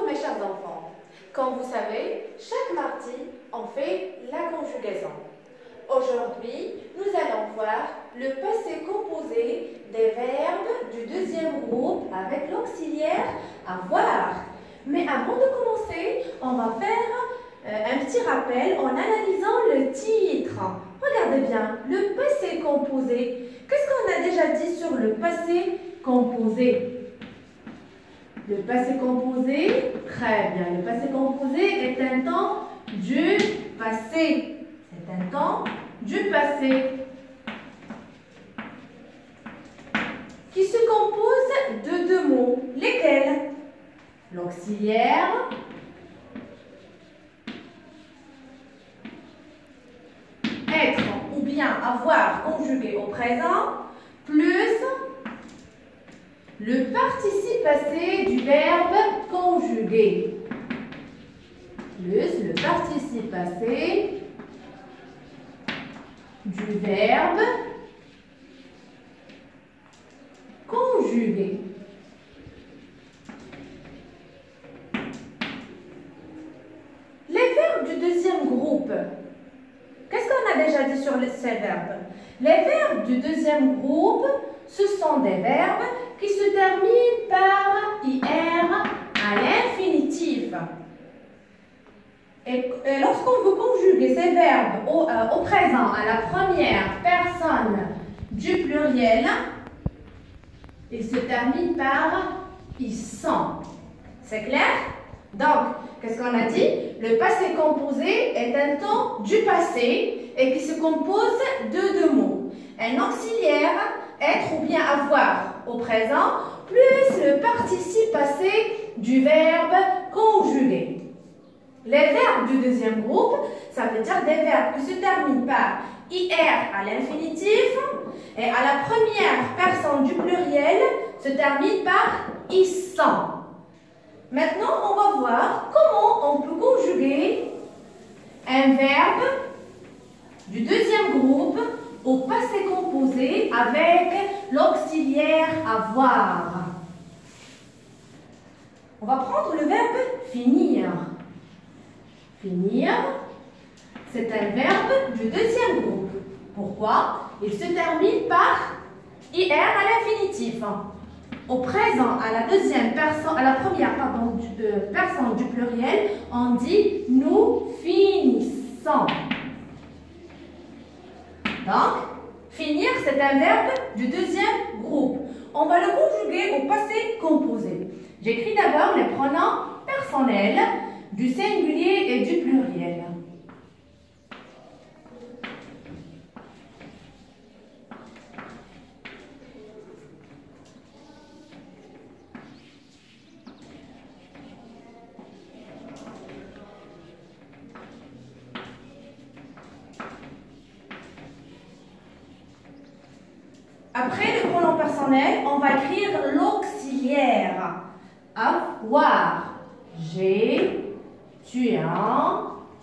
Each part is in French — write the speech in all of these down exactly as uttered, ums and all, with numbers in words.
mes chers enfants. Comme vous savez, chaque mardi, on fait la conjugaison. Aujourd'hui, nous allons voir le passé composé des verbes du deuxième groupe avec l'auxiliaire avoir. Mais avant de commencer, on va faire euh, un petit rappel en analysant le titre. Regardez bien, le passé composé. Qu'est-ce qu'on a déjà dit sur le passé composé? Le passé composé, très bien. Le passé composé est un temps du passé. C'est un temps du passé qui se compose de deux mots. Lesquels? L'auxiliaire être ou bien avoir conjugué au présent plus le participe passé du verbe conjugué plus le participe passé du verbe conjugué. Les verbes du deuxième groupe. Qu'est-ce qu'on a déjà dit sur ces verbes? Les verbes du deuxième groupe, ce sont des verbes qui se terminent par I R à l'infinitif. Et, et lorsqu'on veut conjuguer ces verbes au, euh, au présent à la première personne du pluriel, ils se terminent par I sont. C'est clair? Donc, qu'est-ce qu'on a dit? Le passé composé est un temps du passé et qui se compose de deux mots. Un auxiliaire, être ou bien avoir au présent, plus le participe passé du verbe conjugué. Les verbes du deuxième groupe, ça veut dire des verbes qui se terminent par I R à l'infinitif et à la première personne du pluriel se termine par I sont. Maintenant, on va voir comment on peut conjuguer un verbe du deuxième groupe au passé composé avec l'auxiliaire avoir. On va prendre le verbe finir. Finir, c'est un verbe du deuxième groupe. Pourquoi? Il se termine par I R à l'infinitif. Au présent, à la deuxième personne, à la première pardon, du, euh, personne du pluriel, on dit nous finissons. Donc, finir, c'est un verbe du deuxième groupe. On va le conjuguer au passé composé. J'écris d'abord les pronoms personnels du singulier et du pluriel. Après le pronom personnel, on va écrire l'auxiliaire. Avoir. J'ai, tu as,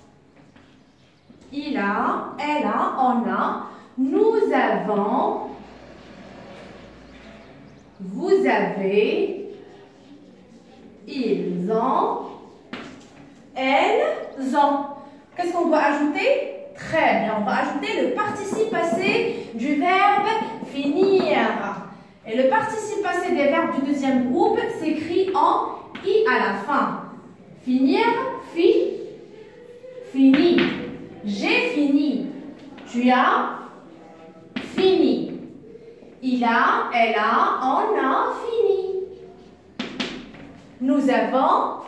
il a, elle a, on a, nous avons, vous avez, ils ont, elles ont. Qu'est-ce qu'on doit ajouter? Très bien, on va ajouter le participe passé du verbe finir. Et le participe passé des verbes du deuxième groupe s'écrit en I à la fin. Finir, fi, fini. J'ai fini. Tu as fini. Il a, elle a, on a fini. Nous avons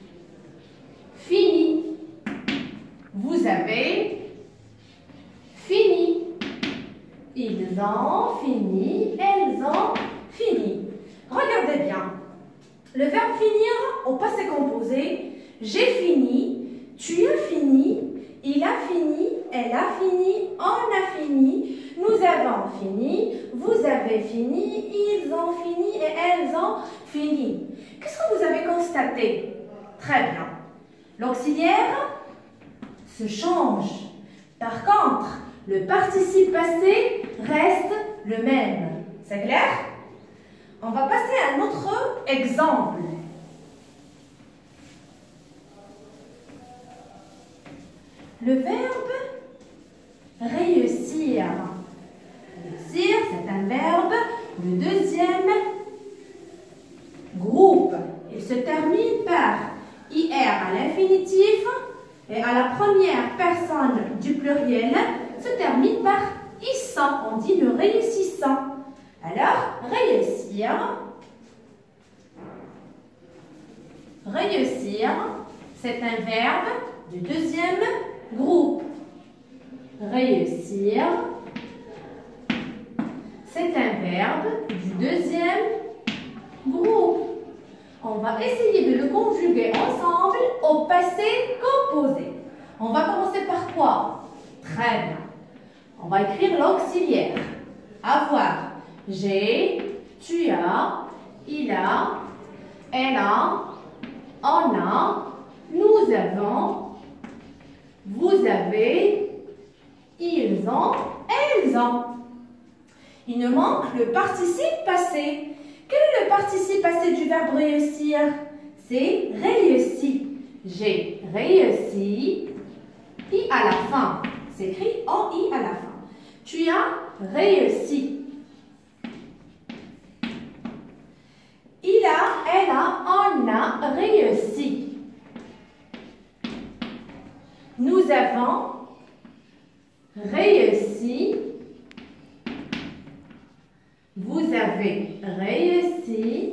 fini. Vous avez fini. Ils ont fini. Elles ont fini. Regardez bien. Le verbe finir au passé composé, j'ai fini, tu as fini, il a fini, elle a fini, on a fini, nous avons fini, vous avez fini, ils ont fini et elles ont fini. Qu'est-ce que vous avez constaté? Très bien. L'auxiliaire se change. Par contre, le participe passé reste le même. C'est clair? On va passer à un autre exemple. le verbe réussir. Réussir, c'est un verbe. Le deuxième groupe, il se termine par I R à l'infinitif et à la première personne du pluriel se termine par issant. On dit le réussissant. Alors, réussir. Réussir, c'est un verbe du deuxième groupe. Réussir, c'est un verbe du deuxième groupe. On va essayer de le conjuguer ensemble au passé composé. On va commencer par quoi? Très bien. On va écrire l'auxiliaire. Avoir. J'ai, tu as, il a, elle a, on a, nous avons, vous avez, ils ont, elles ont. Il nous manque le participe passé. Quel est le participe passé du verbe réussir? C'est réussi. J'ai réussi. I à la fin. C'est écrit en I à la fin. Tu as réussi. Il a, elle a, on a réussi. Nous avons réussi. Vous avez réussi.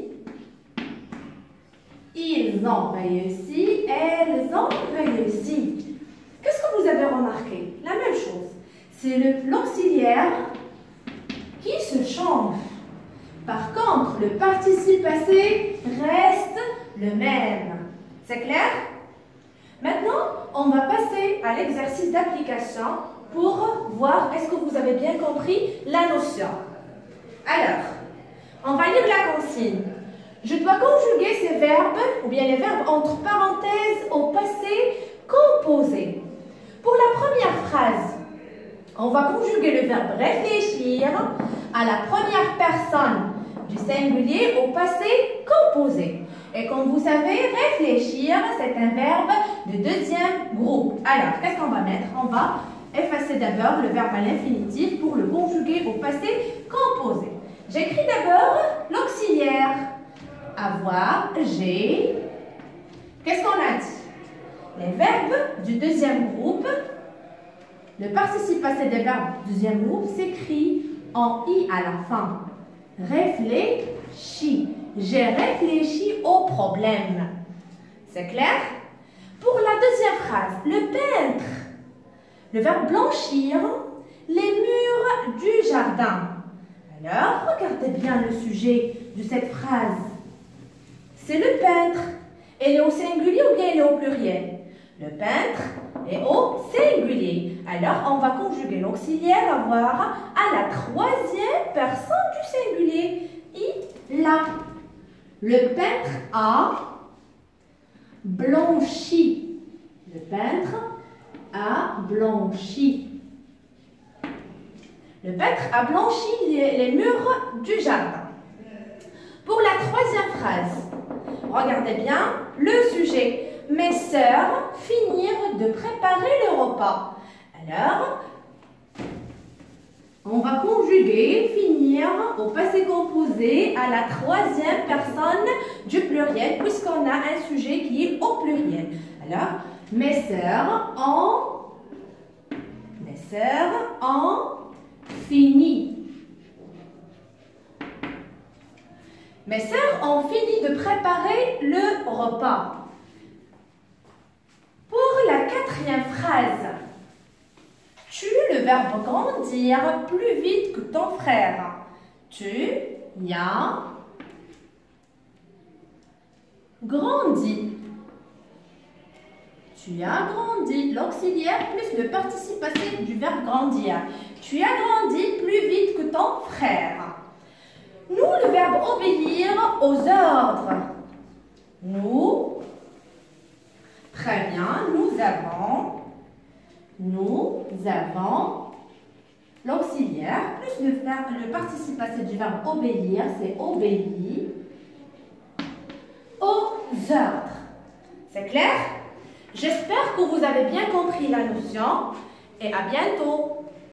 Ils ont réussi. Elles ont réussi. Qu'est-ce que vous avez remarqué? La même chose. C'est l'auxiliaire qui se change. Par contre, le participe passé reste le même. C'est clair? Maintenant, on va passer à l'exercice d'application pour voir est-ce que vous avez bien compris la notion. Alors, on va lire la consigne. Je dois conjuguer ces verbes, ou bien les verbes entre parenthèses au passé composé. Pour la première phrase, on va conjuguer le verbe réfléchir à la première personne du singulier au passé composé. Et comme vous savez, réfléchir, c'est un verbe de deuxième groupe. Alors, qu'est-ce qu'on va mettre? On va effacer d'abord le verbe à l'infinitif pour le conjuguer au passé composé. J'écris d'abord l'auxiliaire. Avoir, j'ai. Qu'est-ce qu'on a dit? Les verbes du deuxième groupe, le participe passé des verbes du deuxième groupe s'écrit en I à la fin. Réfléchis. J'ai réfléchi au problème. C'est clair? Pour la deuxième phrase, le peintre. Le verbe blanchir, les murs du jardin. Alors, regardez bien le sujet de cette phrase. C'est le peintre. Elle est au singulier ou bien elle est au pluriel? Le peintre est au singulier. Alors, on va conjuguer l'auxiliaire avoir à la troisième personne du singulier. Il a. Le peintre a blanchi. Le peintre a blanchi. Le peintre a blanchi les, les murs du jardin. Pour la troisième phrase, regardez bien le sujet. Mes sœurs finirent de préparer le repas. Alors, on va conjuguer finir au passé composé à la troisième personne du pluriel puisqu'on a un sujet qui est au pluriel. Alors, mes sœurs ont, mes sœurs ont fini. Mes sœurs ont fini de préparer le repas. Pour la quatrième phrase, tu, le verbe grandir plus vite que ton frère. Tu y as grandi. Tu as grandi. L'auxiliaire plus le participe passé du verbe grandir. Tu as grandi plus vite que ton frère. Nous, le verbe obéir aux ordres. Nous, très bien, nous avons, nous avons l'auxiliaire plus le, verbe, le participe passé du verbe obéir, c'est obéir aux ordres. C'est clair? J'espère que vous avez bien compris la notion et à bientôt.